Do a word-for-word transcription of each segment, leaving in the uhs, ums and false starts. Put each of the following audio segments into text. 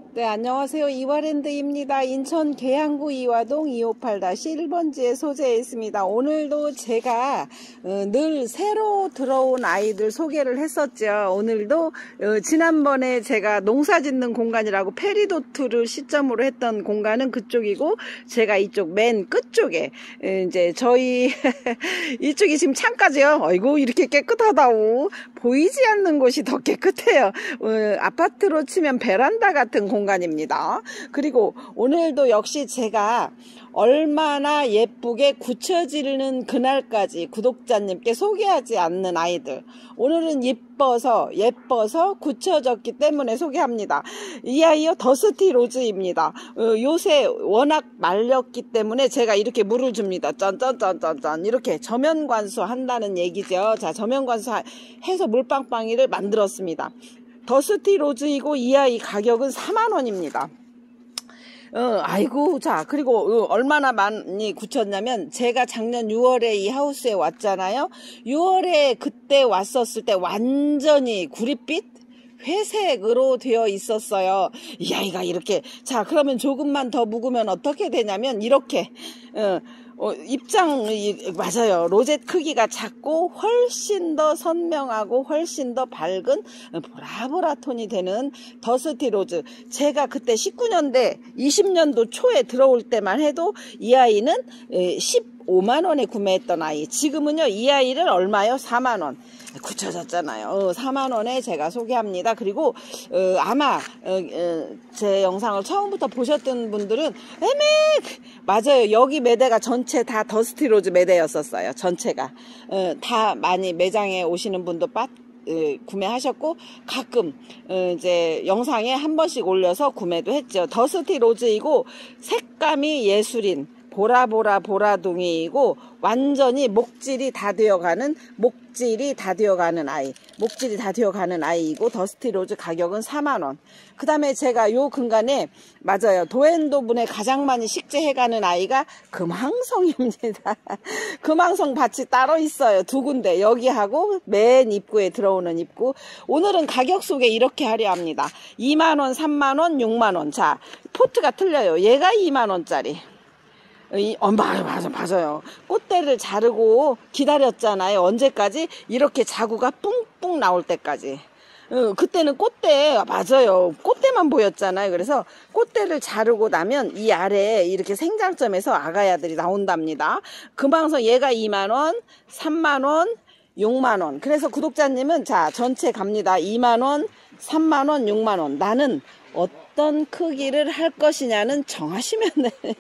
네, 안녕하세요. 이화랜드입니다. 인천 계양구 이화동 이오팔 일 번지에 소재해 있습니다. 오늘도 제가 어, 늘 새로 들어온 아이들 소개를 했었죠. 오늘도 어, 지난번에 제가 농사 짓는 공간이라고 페리도트를 시점으로 했던 공간은 그쪽이고, 제가 이쪽 맨 끝쪽에 이제 저희 이쪽이 지금 창가죠. 아이고, 이렇게 깨끗하다고. 보이지 않는 곳이 더 깨끗해요. 어, 아파트로 치면 베란다 같은 공간 공간입니다. 그리고 오늘도 역시 제가 얼마나 예쁘게 굳혀지는 그날까지 구독자님께 소개하지 않는 아이들, 오늘은 예뻐서 예뻐서 굳혀졌기 때문에 소개합니다. 이 아이요, 더스티 로즈입니다. 어, 요새 워낙 말렸기 때문에 제가 이렇게 물을 줍니다. 짠짠짠짠짠 이렇게 저면 관수 한다는 얘기죠. 자, 저면 관수 해서 물빵빵이를 만들었습니다. 더스티 로즈이고 이 아이 가격은 사만 원입니다. 어, 아이고, 자, 그리고 어, 얼마나 많이 굳혔냐면, 제가 작년 유월에 이 하우스에 왔잖아요. 유월에 그때 왔었을 때 완전히 구릿빛? 회색으로 되어 있었어요. 이 아이가 이렇게. 자, 그러면 조금만 더 묵으면 어떻게 되냐면, 이렇게 어, 어, 입장, 맞아요. 로젯 크기가 작고 훨씬 더 선명하고 훨씬 더 밝은 보라보라 톤이 되는 더스티 로즈. 제가 그때 십구 년대, 이십 년도 초에 들어올 때만 해도 이 아이는 십오만 원에 구매했던 아이. 지금은요, 이 아이를 얼마요? 사만 원. 굳혀졌잖아요. 어, 사만 원에 제가 소개합니다. 그리고 어, 아마 어, 어, 제 영상을 처음부터 보셨던 분들은 에메 맞아요. 여기 매대가 전체 다 더스티 로즈 매대였었어요. 전체가 어, 다 많이 매장에 오시는 분도 빠 에, 구매하셨고, 가끔 에, 이제 영상에 한 번씩 올려서 구매도 했죠. 더스티 로즈이고 색감이 예술인 보라보라 보라둥이이고, 완전히 목질이 다 되어가는 목질이 다 되어가는 아이 목질이 다 되어가는 아이이고, 더스티 로즈 가격은 사만 원. 그 다음에 제가 요 근간에, 맞아요, 도앤도분에 가장 많이 식재해가는 아이가 금황성입니다. 금황성 밭이 따로 있어요. 두 군데, 여기하고 맨 입구에 들어오는 입구. 오늘은 가격 소개 이렇게 하려 합니다. 이만 원, 삼만 원, 육만 원. 자, 포트가 틀려요. 얘가 이만 원짜리. 이, 어, 맞아, 맞아, 맞아요. 꽃대를 자르고 기다렸잖아요. 언제까지? 이렇게 자구가 뿡뿡 나올 때까지. 어, 그때는 꽃대, 맞아요. 꽃대만 보였잖아요. 그래서 꽃대를 자르고 나면 이 아래에 이렇게 생장점에서 아가야들이 나온답니다. 금방서 얘가 이만 원, 삼만 원, 육만 원. 그래서 구독자님은, 자, 전체 갑니다. 이만 원, 삼만 원, 육만 원. 나는 어떤 크기를 할 것이냐는 정하시면 돼.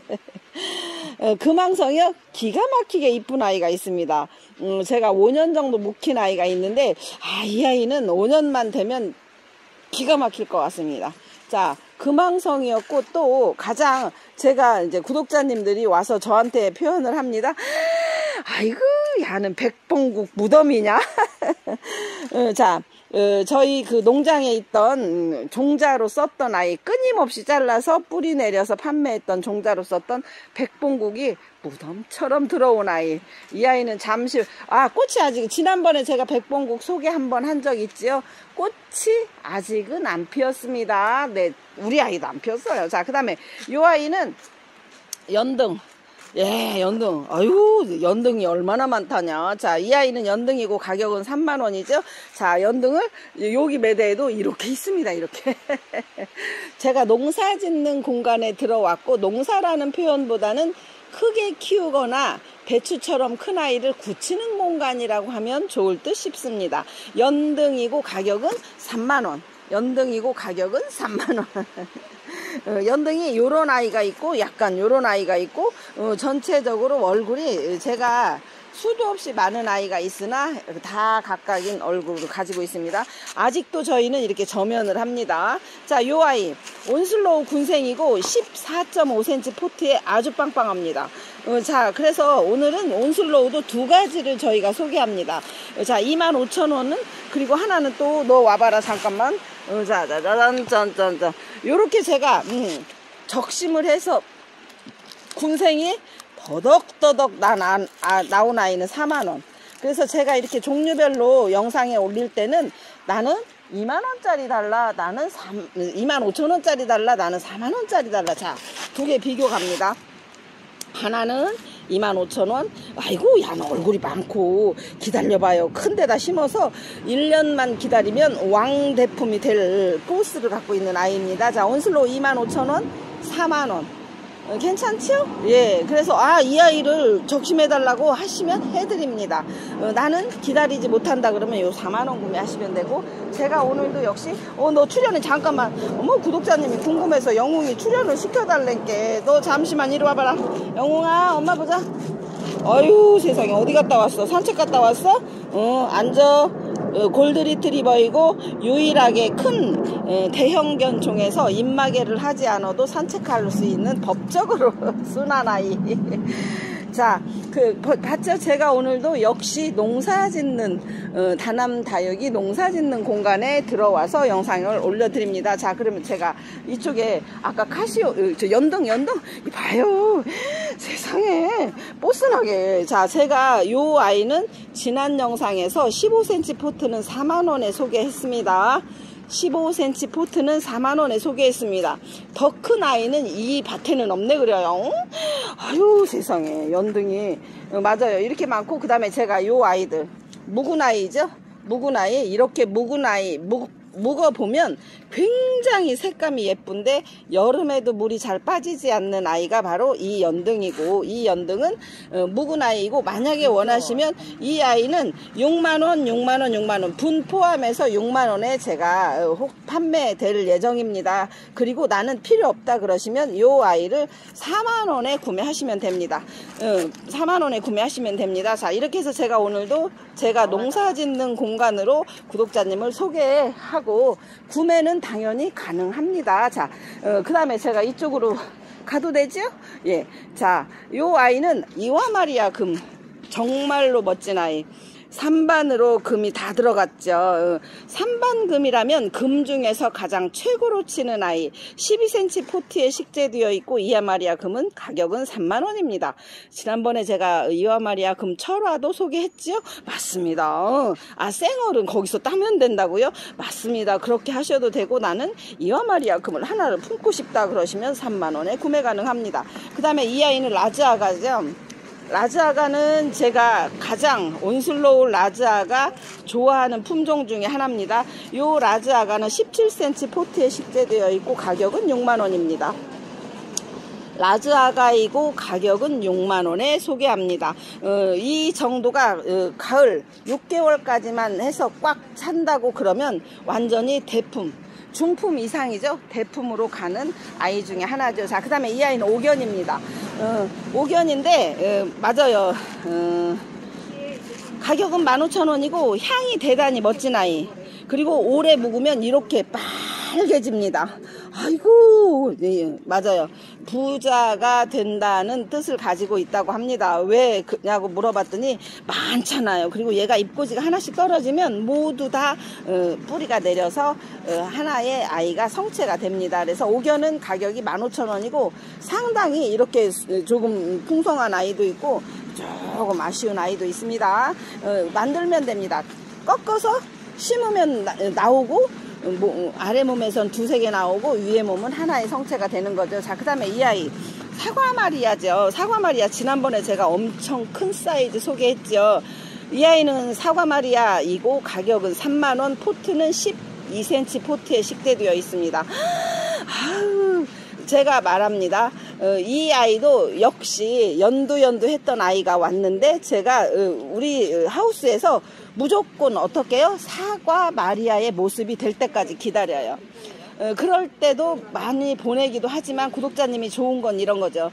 어, 금황성이요, 기가 막히게 이쁜 아이가 있습니다. 음, 제가 오 년 정도 묵힌 아이가 있는데, 아, 이 아이는 오 년만 되면 기가 막힐 것 같습니다. 자, 금황성이었고, 또 가장 제가 이제 구독자님들이 와서 저한테 표현을 합니다. 아이고, 야는 백봉국 무덤이냐? 어, 자, 어, 저희 그 농장에 있던 종자로 썼던 아이, 끊임없이 잘라서 뿌리 내려서 판매했던 종자로 썼던 백봉국이 무덤처럼 들어온 아이. 이 아이는 잠시, 아, 꽃이 아직, 지난번에 제가 백봉국 소개 한번 한 적 있지요. 꽃이 아직은 안 피었습니다. 네, 우리 아이도 안 피었어요. 자, 그 다음에 이 아이는 연등. 예, 연등. 아유, 연등이 얼마나 많다냐. 자, 이 아이는 연등이고 가격은 삼만 원이죠. 자, 연등을 여기 매대에도 이렇게 있습니다. 이렇게. 제가 농사 짓는 공간에 들어왔고, 농사라는 표현보다는 크게 키우거나 배추처럼 큰 아이를 굳히는 공간이라고 하면 좋을 듯 싶습니다. 연등이고 가격은 삼만 원. 연등이고 가격은 삼만 원. 어, 연등이 요런 아이가 있고, 약간 요런 아이가 있고, 어, 전체적으로 얼굴이 제가 수도 없이 많은 아이가 있으나 다 각각인 얼굴을 가지고 있습니다. 아직도 저희는 이렇게 저면을 합니다. 자, 요 아이 온슬로우 군생이고 십사 점 오 센티미터 포트에 아주 빵빵합니다. 어, 자, 그래서 오늘은 온슬로우도 두 가지를 저희가 소개합니다. 어, 자, 이만 오천 원은, 그리고 하나는 또 너 와봐라 잠깐만. 어, 자, 자, 짠, 짠, 짠, 짠. 요렇게 제가 음, 적심을 해서 군생이 더덕더덕 나, 나, 아, 나온 아이는 사만 원. 그래서 제가 이렇게 종류별로 영상에 올릴 때는 나는 이만 원짜리 달라, 나는 이만 오천 원짜리 달라, 나는 사만 원짜리 달라. 자, 두 개 비교 갑니다. 하나는 이만 오천 원. 아이고, 야, 너 얼굴이 많고. 기다려봐요. 큰 데다 심어서 일 년만 기다리면 왕대품이 될 포스를 갖고 있는 아이입니다. 자, 온슬로우 이만 오천 원, 사만 원. 어, 괜찮죠? 예, 그래서 아, 이 아이를 적심해달라고 하시면 해드립니다. 어, 나는 기다리지 못한다 그러면 요 사만 원 구매하시면 되고, 제가 오늘도 역시 어, 너 출연을 잠깐만, 어머, 구독자님이 궁금해서 영웅이 출연을 시켜달랜게. 너 잠시만 이리 와봐라. 영웅아, 엄마 보자. 어휴, 세상에, 어디 갔다 왔어? 산책 갔다 왔어? 어, 앉아. 어, 골드리트리버이고 유일하게 큰 에, 대형 견종에서 입마개를 하지 않아도 산책할 수 있는 법적으로 순한 아이. 자, 그 봤죠? 제가 오늘도 역시 농사 짓는 어, 다남 다육이 농사 짓는 공간에 들어와서 영상을 올려드립니다. 자, 그러면 제가 이쪽에 아까 카시오, 저 연등 연등 봐요. 세상에 뽀스나게. 자, 제가 요 아이는 지난 영상에서 십오 센티미터 포트는 사만 원에 소개했습니다. 십오 센티미터 포트는 사만 원에 소개했습니다. 더 큰 아이는 이 밭에는 없네 그래요. 아유, 세상에, 연등이. 어, 맞아요. 이렇게 많고, 그 다음에 제가 요 아이들 묵은 아이죠. 묵은 아이, 이렇게 묵은 아이 묵 묵어보면 굉장히 색감이 예쁜데 여름에도 물이 잘 빠지지 않는 아이가 바로 이 연등이고, 이 연등은 어, 묵은 아이이고, 만약에 원하시면 이 아이는 육만 원, 육만 원, 육만 원 분 포함해서 육만 원에 제가 어, 혹 판매될 예정입니다. 그리고 나는 필요 없다 그러시면 이 아이를 사만 원에 구매하시면 됩니다. 어, 사만 원에 구매하시면 됩니다. 자, 이렇게 해서 제가 오늘도 제가 농사 짓는 공간으로 구독자님을 소개하고, 구매는 당연히 가능합니다. 자, 어, 그 다음에 제가 이쪽으로 가도 되죠? 예. 자, 요 아이는 이와마리아 금. 정말로 멋진 아이. 삼반으로 금이 다 들어갔죠. 삼반금이라면 금 중에서 가장 최고로 치는 아이. 십이 센티미터 포트에 식재되어 있고, 이와마리아 금은 가격은 삼만 원입니다. 지난번에 제가 이와마리아 금 철화도 소개했죠? 맞습니다. 아, 생얼은 거기서 따면 된다고요? 맞습니다. 그렇게 하셔도 되고, 나는 이와마리아 금을 하나를 품고 싶다 그러시면 삼만 원에 구매 가능합니다. 그 다음에 이 아이는 라즈아가죠. 라즈아가는 제가 가장 온슬로우 라즈아가 좋아하는 품종 중에 하나입니다. 요 라즈아가는 십칠 센티미터 포트에 식재되어 있고, 가격은 육만 원입니다. 라즈아가이고 가격은 육만 원에 소개합니다. 어, 이 정도가 어, 가을 육 개월까지만 해서 꽉 찬다고 그러면 완전히 대품, 중품 이상이죠. 대품으로 가는 아이 중에 하나죠. 자, 그 다음에 이 아이는 옥견입니다. 어, 옥견인데 어, 맞아요. 어, 가격은 만 오천 원이고 향이 대단히 멋진 아이. 그리고 오래 묵으면 이렇게 빨개집니다. 아이고, 네, 맞아요. 부자가 된다는 뜻을 가지고 있다고 합니다. 왜 그냐고 물어봤더니 많잖아요. 그리고 얘가 잎꽂이가 하나씩 떨어지면 모두 다 어, 뿌리가 내려서 어, 하나의 아이가 성체가 됩니다. 그래서 옥견은 가격이 만 오천 원이고 상당히 이렇게 조금 풍성한 아이도 있고 조금 아쉬운 아이도 있습니다. 어, 만들면 됩니다. 꺾어서 심으면 나, 나오고, 뭐, 아래 몸에선 두세 개 나오고 위에 몸은 하나의 성체가 되는 거죠. 자, 그 다음에 이 아이 사과마리아죠. 사과마리아 지난번에 제가 엄청 큰 사이즈 소개했죠. 이 아이는 사과마리아이고 가격은 삼만 원, 포트는 십이 센티미터 포트에 식재되어 있습니다. 아유, 제가 말합니다. 어, 이 아이도 역시 연두연두 했던 아이가 왔는데, 제가 어, 우리 하우스에서 무조건 어떻게 해요? 사과 마리아의 모습이 될 때까지 기다려요. 어, 그럴 때도 많이 보내기도 하지만 구독자님이 좋은 건 이런 거죠.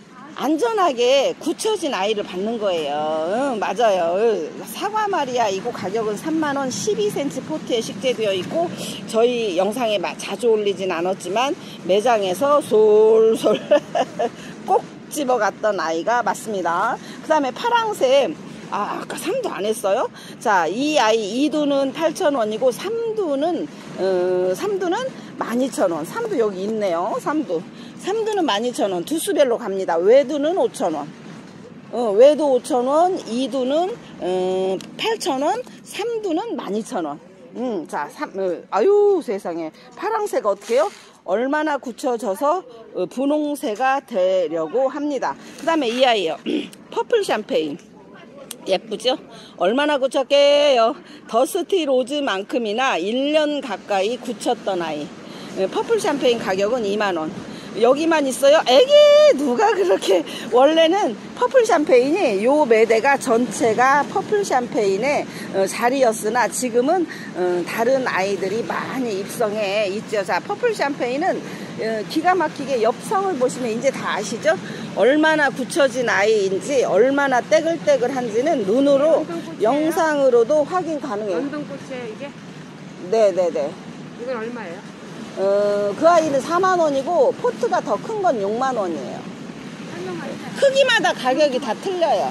안전하게 굳혀진 아이를 받는 거예요. 응, 맞아요. 사과 마리아이고 가격은 삼만 원, 십이 센티미터 포트에 식재되어 있고, 저희 영상에 자주 올리진 않았지만 매장에서 솔솔 꼭 집어갔던 아이가 맞습니다. 그 다음에 파랑새. 아, 아까 삼두 안 했어요? 자, 이 아이 이 두는 팔천 원이고 삼두는 어, 삼두는 만 이천 원. 삼두 여기 있네요. 삼두. 삼두는 만 이천 원. 두수별로 갑니다. 외두는 오천 원. 어, 외두 오천 원, 이두는 어, 팔천 원, 삼두는 만 이천 원. 음, 자, 삼, 어, 아유, 세상에. 파랑새가 어떻게 해요? 얼마나 굳혀져서 어, 분홍새가 되려고 합니다. 그 다음에 이 아이요. 퍼플 샴페인. 예쁘죠? 얼마나 굳혔게요? 더스티 로즈만큼이나 일 년 가까이 굳혔던 아이. 어, 퍼플 샴페인 가격은 이만 원. 여기만 있어요? 에게 누가 그렇게. 원래는 퍼플 샴페인이 요 매대가 전체가 퍼플 샴페인의 어, 자리였으나 지금은 어, 다른 아이들이 많이 입성해 있죠. 자, 퍼플 샴페인은 어, 기가 막히게 엽성을 보시면 이제 다 아시죠? 얼마나 굳혀진 아이인지 얼마나 떼글떼글한지는 눈으로 영상으로도 확인 가능해요. 연동꽃이에요 이게? 네네네. 이건 얼마예요? 어, 그 아이는 사만 원이고 포트가 더 큰 건 육만 원이에요. 크기마다 가격이 다 틀려요.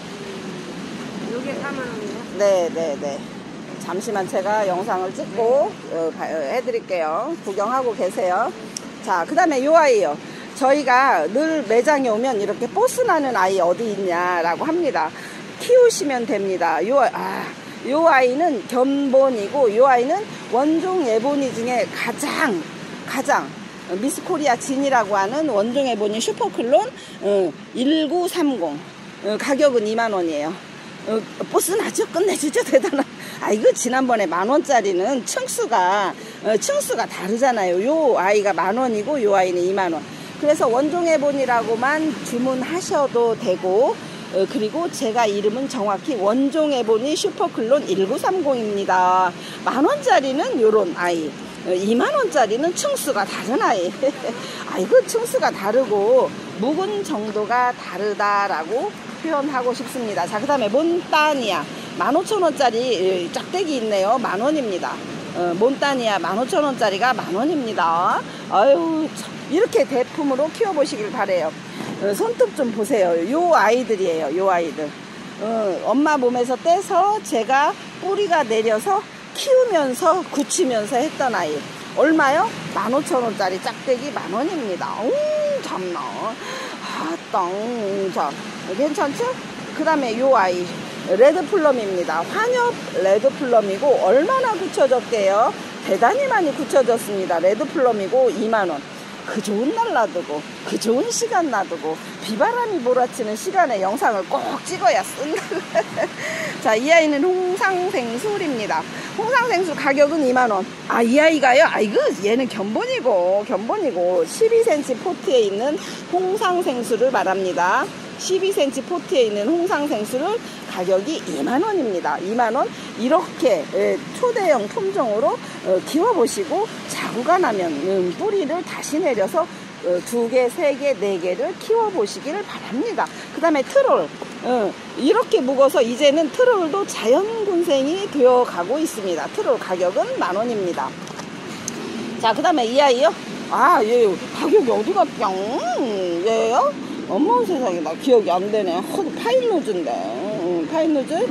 이게 사만 원이에요? 네네네. 잠시만 제가 영상을 찍고 어, 해드릴게요. 구경하고 계세요. 자, 그 다음에 요 아이요. 저희가 늘 매장에 오면 이렇게 보스 나는 아이 어디 있냐라고 합니다. 키우시면 됩니다. 요, 아, 요 아이는 견본이고 요 아이는 원종 에보니 중에 가장 가장 미스코리아 진이라고 하는 원종 에보니 슈퍼클론 어, 천구백삼십 어, 가격은 이만 원이에요. 어, 보스 나죠? 끝내주죠? 대단한. 아, 이거 지난번에 만 원짜리는 층수가 어, 층수가 다르잖아요. 요 아이가 만 원이고 요 아이는 이만 원. 그래서 원종 에보니라고만 주문하셔도 되고 어, 그리고 제가 이름은 정확히 원종 에보니 슈퍼클론 천구백삼십입니다. 만 원짜리는 요런 아이, 어, 이만 원짜리는 층수가 다른 아이. 아이고, 층수가 다르고 묵은 정도가 다르다라고 표현하고 싶습니다. 자, 그 다음에 몬타니아 만 오천 원짜리 짝대기 있네요. 만 원입니다. 어, 몬타니아 만 오천 원짜리가 만 원입니다. 아유, 참, 이렇게 대품으로 키워보시길 바래요. 어, 손톱 좀 보세요. 요 아이들이에요. 요 아이들. 어, 엄마 몸에서 떼서 제가 뿌리가 내려서 키우면서 굳히면서 했던 아이. 얼마요? 만 오천 원짜리 짝대기 만 원입니다. 오, 참나. 아, 땅. 자, 괜찮죠? 그 다음에 요 아이. 레드플럼입니다. 환엽 레드플럼이고 얼마나 굳혀졌게요? 대단히 많이 굳혀졌습니다. 레드플럼이고 이만 원. 그 좋은 날 놔두고 그 좋은 시간 놔두고 비바람이 몰아치는 시간에 영상을 꼭 찍어야 쓴다. 자, 이 아이는 홍상생술입니다. 홍상생술 가격은 이만 원. 아, 이 아이가요? 아이고, 얘는 견본이고 견본이고 십이 센티미터 포트에 있는 홍상생술을 말합니다. 십이 센티미터 포트에 있는 홍상생술을 가격이 이만 원입니다. 이만 원. 이렇게 초대형 품종으로 키워보시고 자구가 나면 뿌리를 다시 내려서 두 개, 세 개, 네 개를 키워보시기를 바랍니다. 그 다음에 트롤. 이렇게 묵어서 이제는 트롤도 자연군생이 되어가고 있습니다. 트롤 가격은 만 원입니다. 자, 그 다음에 이 아이요. 아, 얘 가격이 어디 갔냐? 얘요? 어머 세상에, 나 기억이 안 되네. 허, 파인로즈인데. 응, 파인로즈.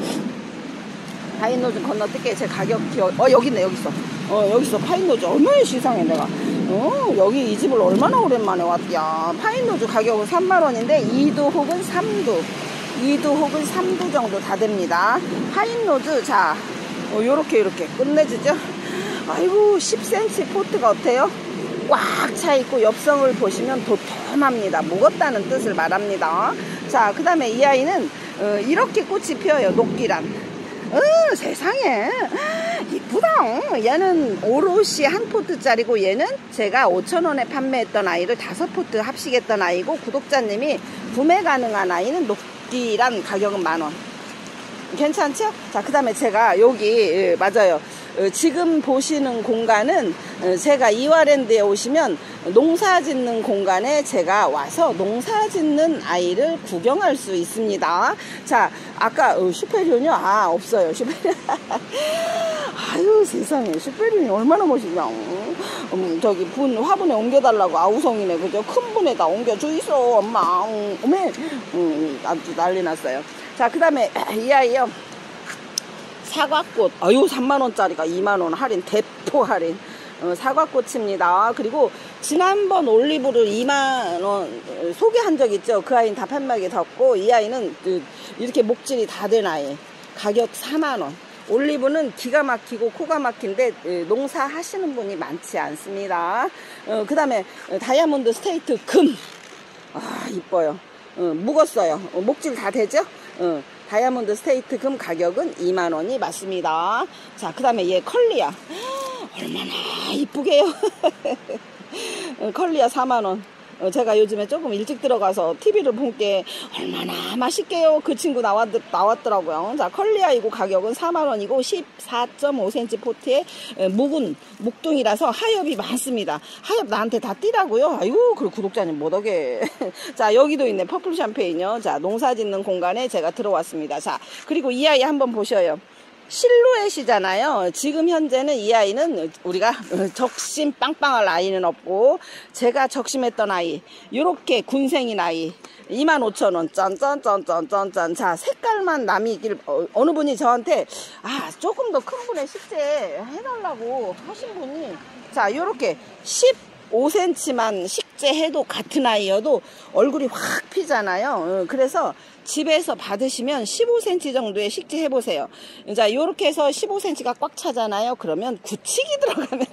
파인로즈 건너뛸게. 제 가격 기억. 어, 여기 있네, 여기 있어. 어, 여기 있어. 파인로즈. 얼마나 시상해, 내가. 어, 여기 이 집을 얼마나 오랜만에 왔냐. 파인로즈 가격은 삼만 원인데, 이 두 혹은 삼 두. 이 두 혹은 삼 두 정도 다 됩니다. 파인로즈. 자, 어, 요렇게, 요렇게. 끝내주죠. 아이고, 십 센티미터 포트가 어때요? 꽉 차있고 엽성을 보시면 도톰합니다. 무겁다는 뜻을 말합니다. 자, 그 다음에 이 아이는 어, 이렇게 꽃이 피어요. 녹기란. 어, 세상에 이쁘다. 얘는 오롯이 한 포트짜리고 얘는 제가 오천 원에 판매했던 아이를 다섯 포트 합식했던 아이고 구독자님이 구매 가능한 아이는 녹기란 가격은 만 원. 괜찮죠? 자, 그 다음에 제가 여기 맞아요. 지금 보시는 공간은 제가 이화랜드에 오시면 농사 짓는 공간에 제가 와서 농사 짓는 아이를 구경할 수 있습니다. 자, 아까 슈페리온이요? 아, 없어요. 슈페리온. 아유, 세상에. 슈페리온이 얼마나 멋있냐. 음, 저기 분 화분에 옮겨달라고 아우성이네. 그죠? 큰 분에다 옮겨주이소, 엄마. 음, 어메. 음, 아주 난리 났어요. 자, 그 다음에 이 아이요. 사과꽃. 아유, 삼만 원짜리가 이만 원 할인. 대포 할인. 어, 사과꽃입니다. 그리고 지난번 올리브를 이만 원 소개한 적 있죠. 그 아이는 다 판매하게 됐고, 이 아이는 이렇게 목질이 다 된 아이. 가격 사만 원. 올리브는 기가 막히고 코가 막힌데 농사 하시는 분이 많지 않습니다. 어, 그 다음에 다이아몬드 스테이트 금. 아, 이뻐요. 어, 묵었어요. 어, 목줄 다 되죠? 어, 다이아몬드 스테이트 금 가격은 이만 원이 맞습니다. 자, 그 다음에 얘 컬리아. 얼마나 이쁘게요. 컬리아 사만 원. 어, 제가 요즘에 조금 일찍 들어가서 티비를 본 게 얼마나 맛있게요. 그 친구 나왔, 나왔더라고요. 자, 컬리아이고 가격은 사만 원이고 십사 점 오 센티미터 포트에 묵은 목둥이라서 하엽이 많습니다. 하엽 나한테 다 띠라고요. 아유, 그 구독자님 못하게. 자, 여기도 있네. 퍼플 샴페인요. 자, 농사 짓는 공간에 제가 들어왔습니다. 자, 그리고 이 아이 한번 보셔요. 실루엣이잖아요. 지금 현재는 이 아이는 우리가 적심 빵빵할 아이는 없고, 제가 적심했던 아이, 요렇게 군생인 아이 이만 오천 원. 짠짠짠짠짠짠. 자, 색깔만 남이길, 어, 어느 분이 저한테 아, 조금 더 큰 분에 식재 해달라고 하신 분이, 자, 요렇게 십오 센티미터만 식재해도 같은 아이여도 얼굴이 확 피잖아요. 그래서 집에서 받으시면 십오 센티미터 정도의 식재 해보세요. 자, 요렇게 해서 십오 센티미터가 꽉 차잖아요. 그러면 굳히기 들어가면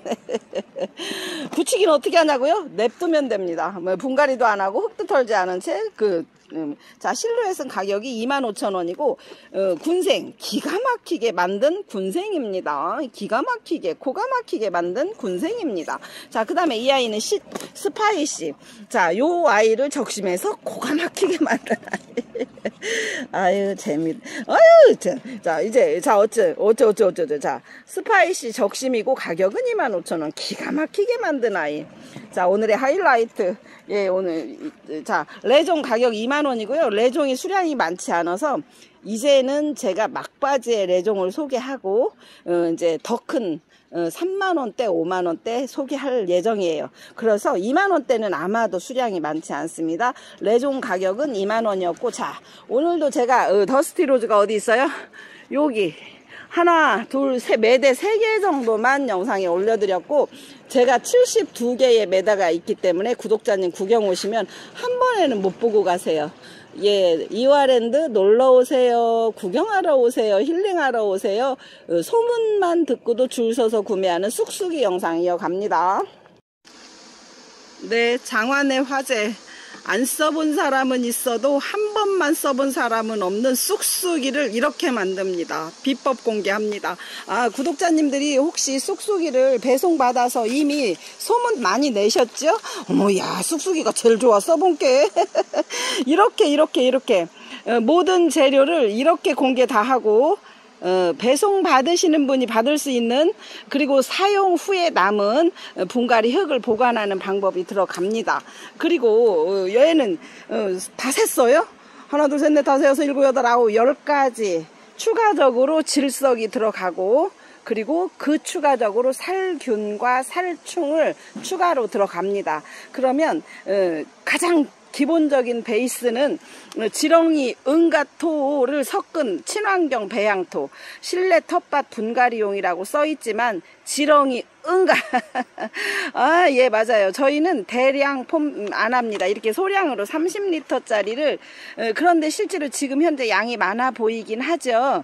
굳히기는 어떻게 하냐고요? 냅두면 됩니다. 뭐 분갈이도 안 하고 흙도 털지 않은 채 그 음, 자, 실루엣은 가격이 이만 오천 원이고, 어, 군생, 기가 막히게 만든 군생입니다. 기가 막히게, 코가 막히게 만든 군생입니다. 자, 그 다음에 이 아이는 시, 스파이시. 자, 요 아이를 적심해서 코가 막히게 만든 아이. 아유, 재밌, 아유, 자, 자, 이제, 자, 어째, 어째, 어째, 어째, 어째. 자, 스파이시 적심이고 가격은 이만 오천 원. 기가 막히게 만든 아이. 자, 오늘의 하이라이트. 예, 오늘, 자, 레종 가격 이만 원이고요. 레종이 수량이 많지 않아서, 이제는 제가 막바지에 레종을 소개하고, 어, 이제 더 큰, 어, 삼만 원대, 오만 원대 소개할 예정이에요. 그래서 이만 원대는 아마도 수량이 많지 않습니다. 레종 가격은 이만 원이었고, 자, 오늘도 제가, 어, 더스티 로즈가 어디 있어요? 여기. 하나, 둘, 셋, 매대 세 개 정도만 영상에 올려드렸고, 제가 칠십이 개의 매다가 있기 때문에 구독자님 구경 오시면 한 번에는 못 보고 가세요. 예, 이화랜드 놀러 오세요. 구경하러 오세요. 힐링하러 오세요. 어, 소문만 듣고도 줄 서서 구매하는 쑥쑥이 영상 이어갑니다. 네, 장안의 화제. 안 써본 사람은 있어도 한 번만 써본 사람은 없는 쑥쑥이를 이렇게 만듭니다. 비법 공개합니다. 아, 구독자님들이 혹시 쑥쑥이를 배송받아서 이미 소문 많이 내셨죠? 어머, 야, 쑥쑥이가 제일 좋아, 써본 게. 이렇게 이렇게 이렇게 어, 모든 재료를 이렇게 공개 다 하고, 어, 배송 받으시는 분이 받을 수 있는, 그리고 사용 후에 남은 분갈이 흙을 보관하는 방법이 들어갑니다. 그리고 어, 얘는 어, 다 샜어요. 하나 둘 셋 넷 다섯 여섯 일곱 여덟 아홉 열 가지 추가적으로 질석이 들어가고, 그리고 그 추가적으로 살균과 살충을 추가로 들어갑니다. 그러면 어, 가장 기본적인 베이스는 지렁이 응가토를 섞은 친환경 배양토, 실내 텃밭 분갈이용이라고 써있지만 지렁이 응가 아, 예, 맞아요. 저희는 대량 폼 안 합니다. 이렇게 소량으로 삼십 리터짜리를, 그런데 실제로 지금 현재 양이 많아 보이긴 하죠.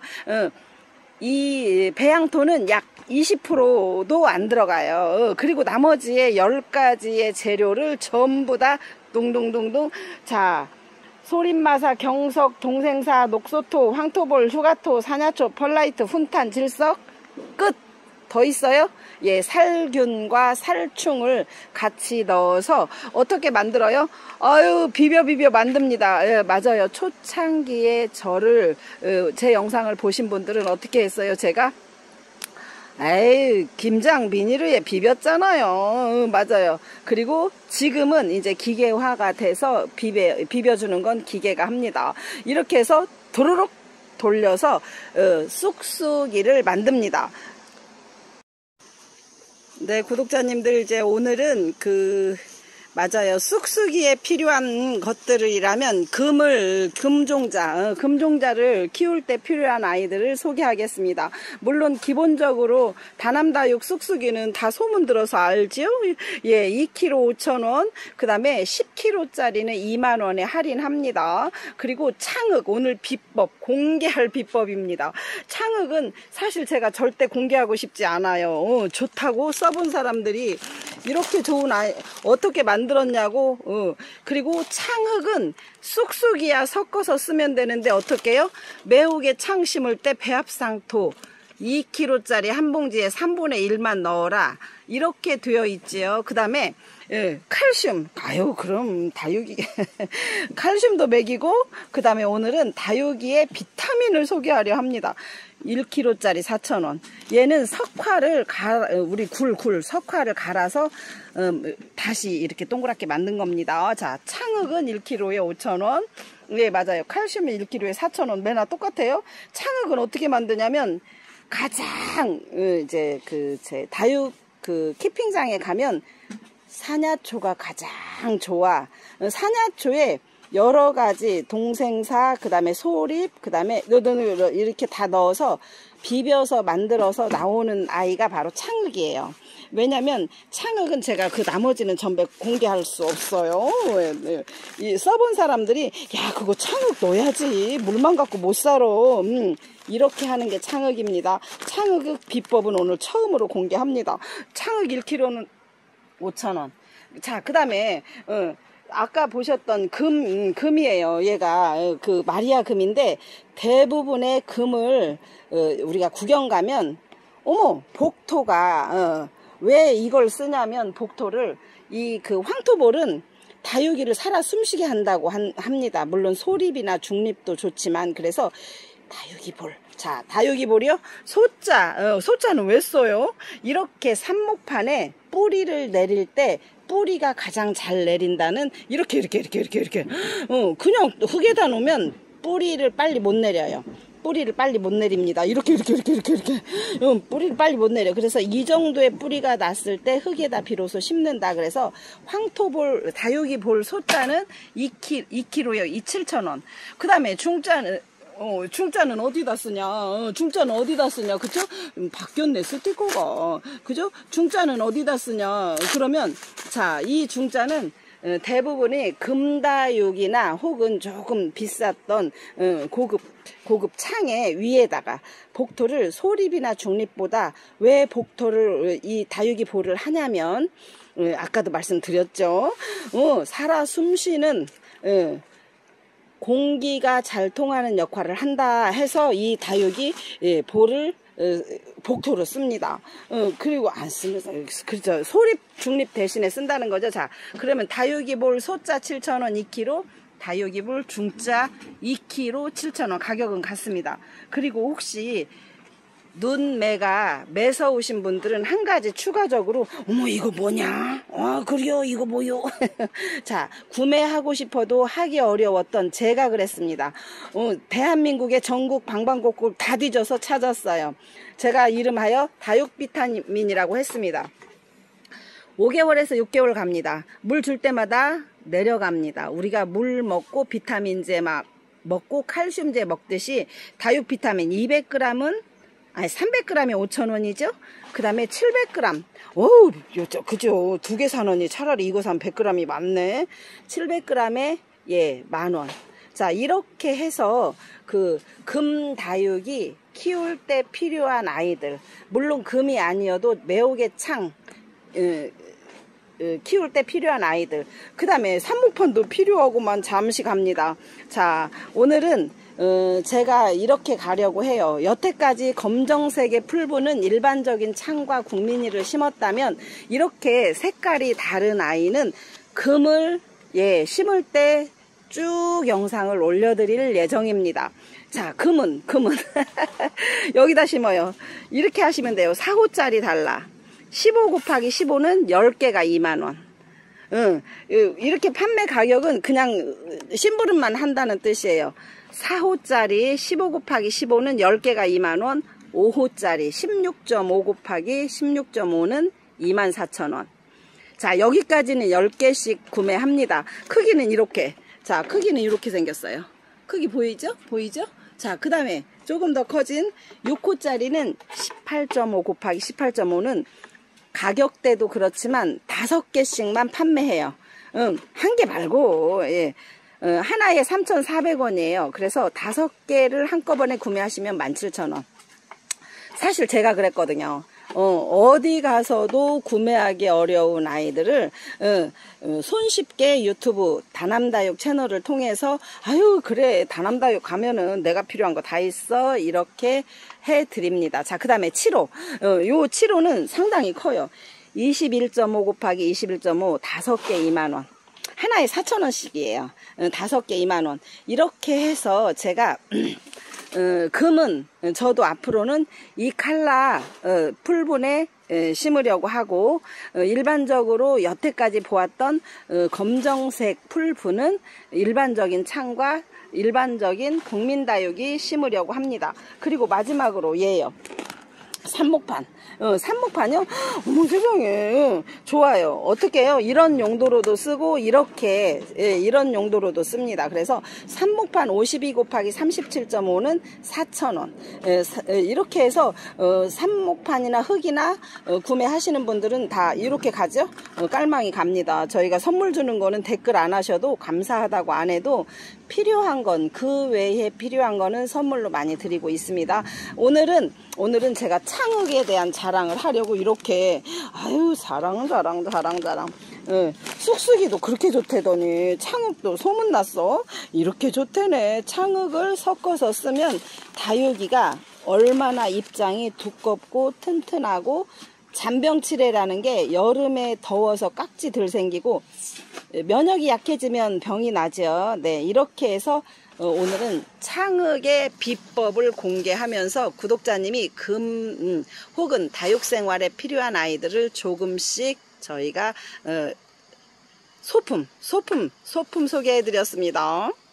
이 배양토는 약 이십 퍼센트도 안 들어가요. 그리고 나머지의 열 가지의 재료를 전부 다 동동동동. 자, 소림마사, 경석, 동생사, 녹소토, 황토볼, 휴가토, 사냐초, 펄라이트, 훈탄, 질석, 끝. 더 있어요? 예, 살균과 살충을 같이 넣어서 어떻게 만들어요? 아유, 비벼 비벼 만듭니다. 예, 맞아요. 초창기에 저를, 어, 제 영상을 보신 분들은 어떻게 했어요? 제가 에이, 김장 비닐에 비볐잖아요. 어, 맞아요. 그리고 지금은 이제 기계화가 돼서 비벼, 비벼주는 건 기계가 합니다. 이렇게 해서 도로록 돌려서 어, 쑥쑥이를 만듭니다. 네, 구독자님들, 이제 오늘은 그 맞아요. 쑥쑥이에 필요한 것들이라면 금을, 금종자, 어, 금종자를 키울 때 필요한 아이들을 소개하겠습니다. 물론 기본적으로 다남다육 쑥쑥이는 다 소문 들어서 알지요? 예, 이 킬로그램 오천 원, 그 다음에 십 킬로그램짜리는 이만 원에 할인합니다. 그리고 창흑, 오늘 비법, 공개할 비법입니다. 창흑은 사실 제가 절대 공개하고 싶지 않아요. 어, 좋다고 써본 사람들이 이렇게 좋은 아이, 어떻게 만들 만들었냐고. 어. 그리고 창흑은 쑥쑥이야 섞어서 쓰면 되는데 어떻게 해요? 매우게 창 심을 때 배합상토 이 킬로그램짜리 한 봉지에 삼분의 일만 넣어라 이렇게 되어 있지요. 그 다음에 예, 칼슘. 아유 그럼 다육이 칼슘도 먹이고, 그 다음에 오늘은 다육이의 비타민을 소개하려 합니다. 일 킬로그램짜리 사천 원. 얘는 석화를 가, 우리 굴, 굴, 석화를 갈아서 음, 다시 이렇게 동그랗게 만든 겁니다. 자, 창흑은 일 킬로그램에 오천 원. 네, 맞아요. 칼슘은 일 킬로그램에 사천 원. 매나 똑같아요. 창흑은 어떻게 만드냐면 가장 이제 그 제 다육 그 키핑장에 가면 사냐초가 가장 좋아. 사냐초에 여러 가지 동생사, 그 다음에 소립, 그 다음에 이렇게 다 넣어서 비벼서 만들어서 나오는 아이가 바로 창흑이에요. 왜냐면 창흑은 제가 그 나머지는 전부 공개할 수 없어요. 이 써본 사람들이 야 그거 창흑 넣어야지 물만 갖고 못 살아. 음, 이렇게 하는 게 창흑입니다. 창흑 비법은 오늘 처음으로 공개합니다. 창흑 일 킬로그램는 오천 원. 자, 그 다음에 어, 아까 보셨던 금, 금이에요. 얘가 그 마리아 금인데 대부분의 금을 어, 우리가 구경 가면 어머 복토가 어, 왜 이걸 쓰냐면 복토를 이 그 황토볼은 다육이를 살아 숨쉬게 한다고 한, 합니다. 물론 소립이나 중립도 좋지만 그래서 다육이볼. 자, 다육이볼이요. 소자. 어, 소자는 왜 써요? 이렇게 삽목판에 뿌리를 내릴 때 뿌리가 가장 잘 내린다는 이렇게 이렇게 이렇게 이렇게 이렇게 어, 그냥 흙에다 놓으면 뿌리를 빨리 못 내려요. 뿌리를 빨리 못 내립니다. 이렇게 이렇게 이렇게 이렇게 이렇게 어, 뿌리를 빨리 못 내려. 그래서 이 정도의 뿌리가 났을 때 흙에다 비로소 심는다. 그래서 황토볼 다육이볼 소자는 이 킬로그램요. 이 칠천 원. 그 다음에 중자는 어, 중자는 어디다 쓰냐? 어, 중자는 어디다 쓰냐? 그쵸? 음, 바뀌었네, 스티커가. 그죠? 중자는 어디다 쓰냐? 그러면, 자, 이 중자는 어, 대부분이 금다육이나 혹은 조금 비쌌던 어, 고급, 고급 창의 위에다가 복토를 소립이나 중립보다 왜 복토를 이 다육이 볼을 하냐면, 어, 아까도 말씀드렸죠? 어, 살아 숨쉬는, 어, 공기가 잘 통하는 역할을 한다 해서 이 다육이 예, 볼을 어, 복토로 씁니다. 어, 그리고 안 쓰면서 그렇죠. 소립 중립 대신에 쓴다는 거죠. 자, 그러면 다육이 볼 소자 칠천 원 이 킬로그램, 다육이 볼 중자 이 킬로그램 칠천 원. 가격은 같습니다. 그리고 혹시 눈매가 매서우신 분들은 한 가지 추가적으로 어머 이거 뭐냐? 아 그래요 이거 뭐요? 자, 구매하고 싶어도 하기 어려웠던 제가 그랬습니다. 어, 대한민국의 전국 방방곡곡 다 뒤져서 찾았어요. 제가 이름하여 다육 비타민이라고 했습니다. 오 개월에서 육 개월 갑니다. 물 줄 때마다 내려갑니다. 우리가 물 먹고 비타민제 막 먹고 칼슘제 먹듯이 다육 비타민 이백 그램은 아니 삼백 그램이 오천 원이죠. 그 다음에 칠백 그램. 어우 그죠. 두 개 사느니 차라리 이거 사면 백 그램이 많네. 칠백 그램에 예 만 원. 자, 이렇게 해서 그 금 다육이 키울 때 필요한 아이들, 물론 금이 아니어도 매혹의 창 예, 키울 때 필요한 아이들, 그 다음에 삽목판도 필요하고만 잠시 갑니다. 자, 오늘은 어, 제가 이렇게 가려고 해요. 여태까지 검정색의 풀분은 일반적인 창과 국민이를 심었다면 이렇게 색깔이 다른 아이는 금을 예 심을 때 쭉 영상을 올려드릴 예정입니다. 자, 금은 금은 여기다 심어요. 이렇게 하시면 돼요. 사 호짜리 달라. 십오 곱하기 십오는 십 개가 이만 원. 응, 이렇게 판매 가격은 그냥 심부름만 한다는 뜻이에요. 사 호짜리 십오 곱하기 십오는 십 개가 이만 원, 오 호짜리 십육 점 오 곱하기 십육 점 오는 이만 사천 원. 자, 여기까지는 열 개씩 구매합니다. 크기는 이렇게. 자, 크기는 이렇게 생겼어요. 크기 보이죠? 보이죠? 자, 그 다음에 조금 더 커진 육 호짜리는 십팔 점 오 곱하기 십팔 점 오는 가격대도 그렇지만 다섯 개씩만 판매해요. 응, 한 개 말고, 예. 어, 하나에 삼천사백 원이에요. 그래서 다섯 개를 한꺼번에 구매하시면 만 칠천 원. 사실 제가 그랬거든요. 어, 어디 가서도 구매하기 어려운 아이들을 어, 어, 손쉽게 유튜브 다남다육 채널을 통해서 아유 그래 다남다육 가면은 내가 필요한 거 다 있어 이렇게 해드립니다. 자, 그 다음에 칠 호. 어, 요 칠 호는 상당히 커요. 이십일 점 오 곱하기 이십일 점 오 다섯 개 이만 원. 하나에 사천 원씩이에요. 어, 다섯 개 이만 원. 이렇게 해서 제가 어, 금은 저도 앞으로는 이 칼라 어, 풀분에 에, 심으려고 하고 어, 일반적으로 여태까지 보았던 어, 검정색 풀분은 일반적인 창과 일반적인 국민다육이 심으려고 합니다. 그리고 마지막으로 얘요. 삽목판. 어, 삽목판이요? 어머 세상에. 좋아요. 어떻게 해요? 이런 용도로도 쓰고 이렇게 예, 이런 용도로도 씁니다. 그래서 삽목판 오십이 곱하기 삼십칠 점 오는 사천 원. 예, 사, 예, 이렇게 해서 어, 삽목판이나 흙이나 어, 구매하시는 분들은 다 이렇게 가죠? 어, 깔망이 갑니다. 저희가 선물 주는 거는 댓글 안 하셔도 감사하다고 안 해도 필요한 건 그 외에 필요한 거는 선물로 많이 드리고 있습니다. 오늘은 오늘은 제가 창흑에 대한 자랑을 하려고 이렇게 아유 자랑 자랑 자랑 자랑 예, 쑥쑥이도 그렇게 좋대더니 창흑도 소문났어. 이렇게 좋대네. 창흑을 섞어서 쓰면 다육이가 얼마나 입장이 두껍고 튼튼하고 잔병치레라는 게 여름에 더워서 깍지 들 생기고 면역이 약해지면 병이 나죠. 네, 이렇게 해서 어, 오늘은 창흑의 비법을 공개하면서 구독자님이 금 음, 혹은 다육생활에 필요한 아이들을 조금씩 저희가 어, 소품, 소품, 소품 소개해 드렸습니다.